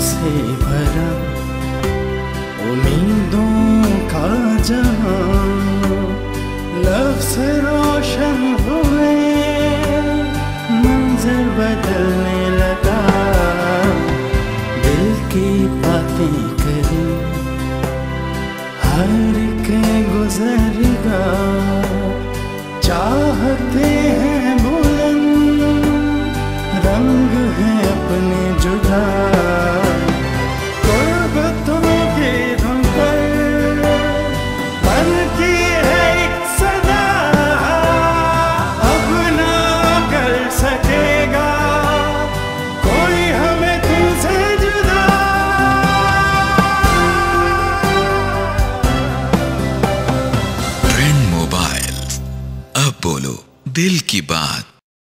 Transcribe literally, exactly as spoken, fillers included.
से भरा उम्मीदों का जहां, लफ्ज़ रोशन हुए मंज़र बदलने लगा। दिल की बातें करी हर के गुज़रेगा, चाहते हैं बुलंद रंग है अपने जुदा। गुर्बतों की धुन पर बनती है एक सदा, अब ना कर सकेगा कोई हमें तुमसे जुदा। ट्रेंड मोबाइल, अब बोलो दिल की बात।